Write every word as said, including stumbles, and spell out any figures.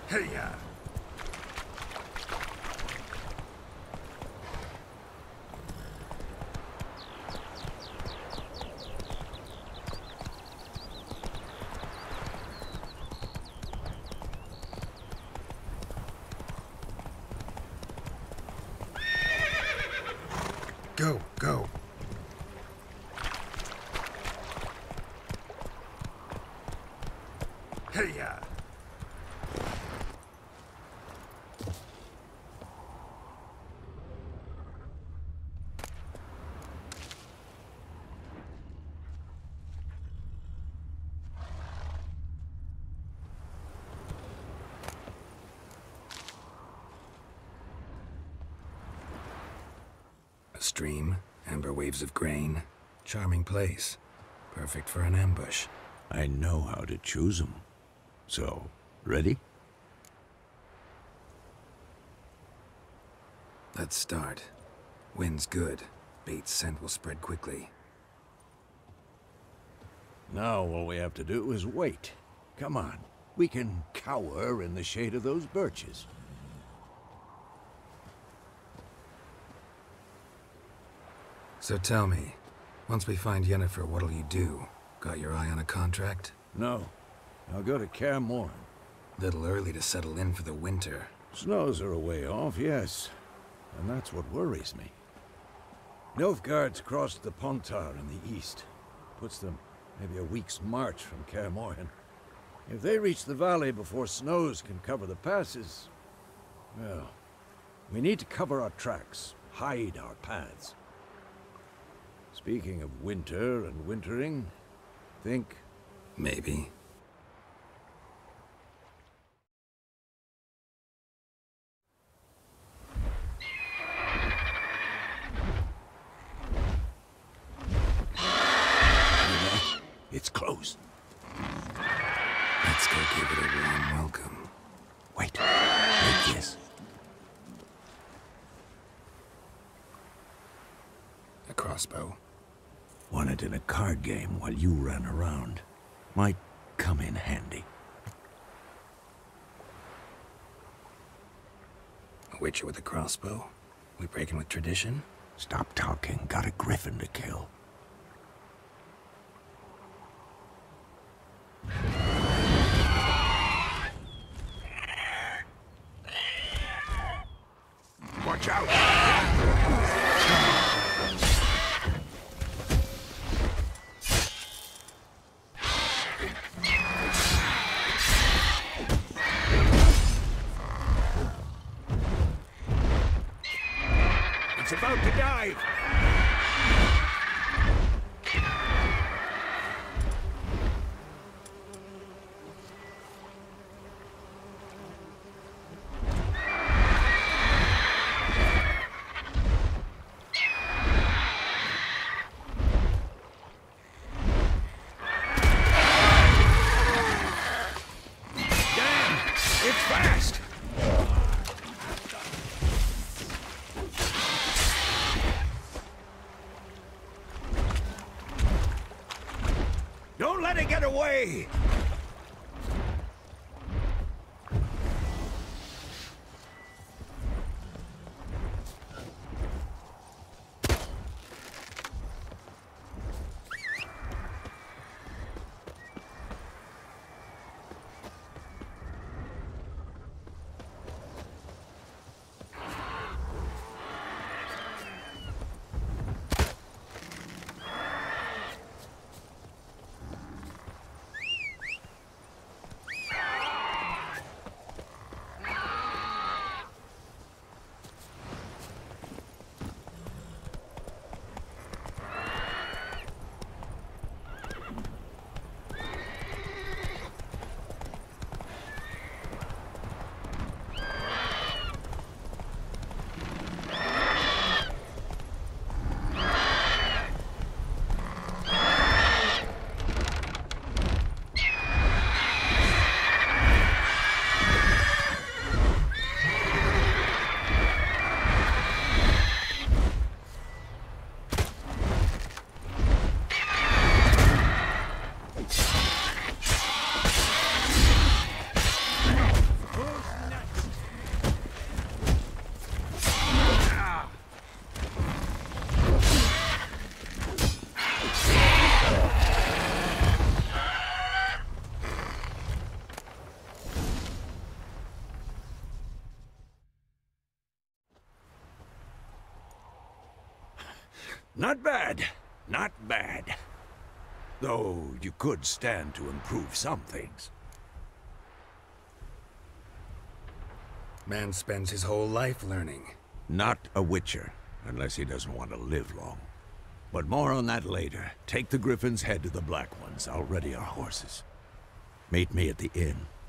Hey-ya! Go, go. Hey-ya! A stream, amber waves of grain. Charming place. Perfect for an ambush. I know how to choose them. So, ready? Let's start. Wind's good. Bait's scent will spread quickly. Now all we have to do is wait. Come on. We can cower in the shade of those birches. So tell me, once we find Yennefer, what'll you do? Got your eye on a contract? No. I'll go to Kaer Morhen. Little early to settle in for the winter. Snows are a way off, yes. And that's what worries me. Nilfgaard's crossed the Pontar in the east. Puts them maybe a week's march from Kaer Morhen. If they reach the valley before snows can cover the passes, well, we need to cover our tracks, hide our paths. Speaking of winter and wintering, think... Maybe. It's close. Let's go give it a warm welcome. Wait. Take this. A crossbow. Won it in a card game while you ran around. Might come in handy. A witcher with a crossbow? We breaking with tradition? Stop talking. Got a griffin to kill. Watch out! It's about to dive! Don't let it get away! Not bad. Not bad. Though you could stand to improve some things. Man spends his whole life learning. Not a Witcher, unless he doesn't want to live long. But more on that later. Take the Griffin's head to the Black Ones. I'll ready our horses. Meet me at the inn.